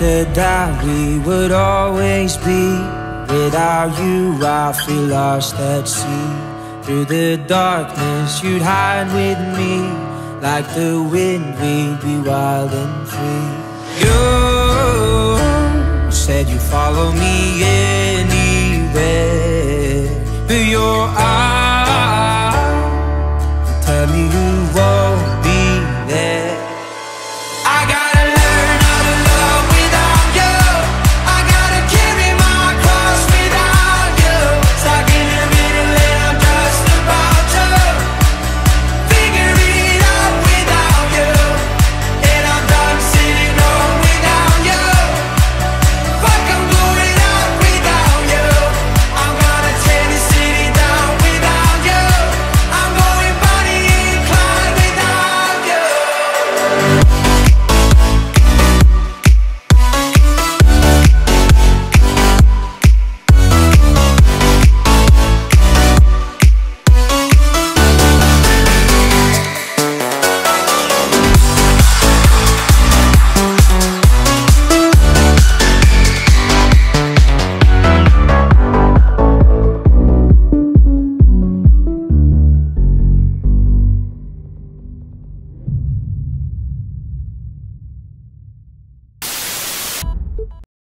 said that we would always be. Without you I feel lost at sea. Through the darkness you'd hide with me. Like the wind we'd be wild and free. You said you'd follow me anywhere, but your eyes